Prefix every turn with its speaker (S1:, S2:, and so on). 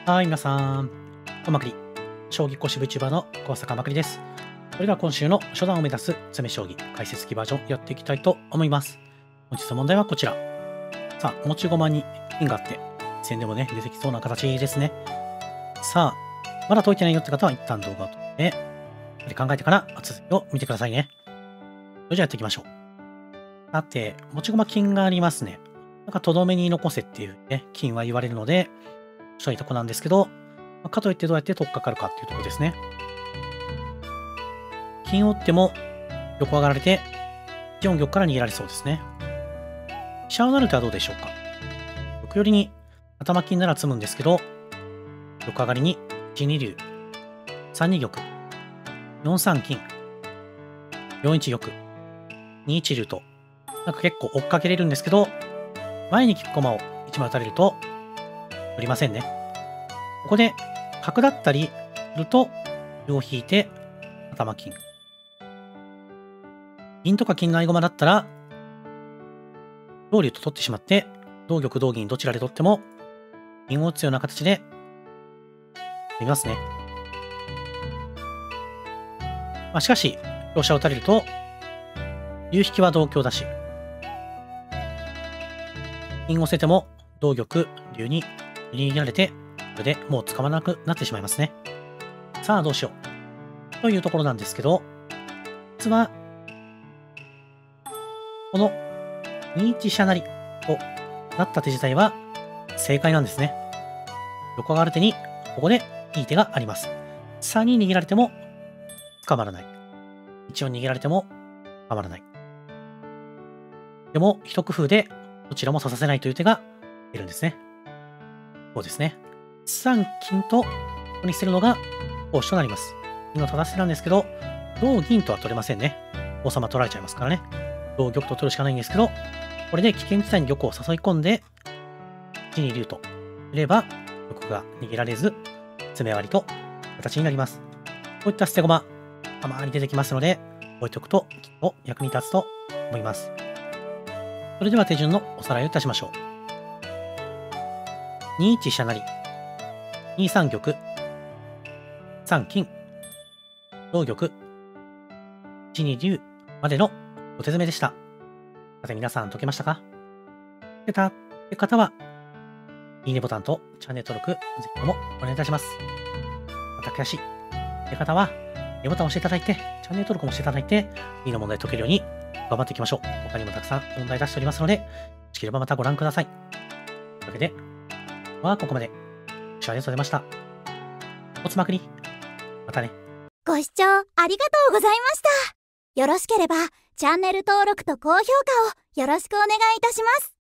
S1: はい、皆さん。まくり。将棋講師 VTuber の小坂まくりです。それでは今週の初段を目指す詰め将棋解説機バージョンやっていきたいと思います。本日の問題はこちら。さあ、持ち駒に金があって、戦でもね、出てきそうな形ですね。さあ、まだ解いてないよって方は一旦動画を撮って、考えてから続きを見てくださいね。それじゃあやっていきましょう。さて、持ち駒金がありますね。なんかとどめに残せっていうね、金は言われるので、そういうとこなんですけど、かといってどうやって取っかかるかっていうところですね。金を打っても横上がられて、4玉から逃げられそうですね。飛車を成る手はどうでしょうか。玉寄りに頭金なら詰むんですけど、横上がりに1二竜、3二玉、4三金、4一玉、2一竜と、なんか結構追っかけれるんですけど、前に利く駒を1枚打たれると、取りませんね。ここで角だったりすると、歩を引いて頭金。銀とか金の合駒だったら、同竜と取ってしまって、同玉同銀どちらで取っても、銀を打つような形で、見ますね。しかし、香車を打たれると、竜引きは同香だし、銀を捨てても、同玉、竜に逃げられて、これでもう捕まらなくなってしまいますね。さあどうしよう。というところなんですけど、実は、この2一飛車成をなった手自体は正解なんですね。横上がる手に、ここでいい手があります。3に逃げられても捕まらない。1を逃げられても捕まらない。でも、一工夫でどちらも指させないという手が出るんですね。そうですね。3金とここに捨てるのが攻守となります。銀の正し手なんですけど、同銀とは取れませんね。王様取られちゃいますからね。同玉と取るしかないんですけど、これで危険地帯に玉を誘い込んで、1に竜とすれば、玉が逃げられず、詰め割りと形になります。こういった捨て駒、たまに出てきますので、置いておくときっと役に立つと思います。それでは手順のおさらいをいたしましょう。2一飛車成、2三玉、3金、同玉、1二竜までのお手詰めでした。さて皆さん解けましたか？解けたって方は、いいねボタンとチャンネル登録、ぜひともお願いいたします。また悔しいって方は、いいねボタンを押していただいて、チャンネル登録もしていただいて、いいの問題解けるように頑張っていきましょう。他にもたくさん問題出しておりますので、よろしければまたご覧ください。というわけで、ここまで。お疲れ様でした。おつまくり。またね。
S2: ご視聴ありがとうございました。よろしければチャンネル登録と高評価をよろしくお願いいたします。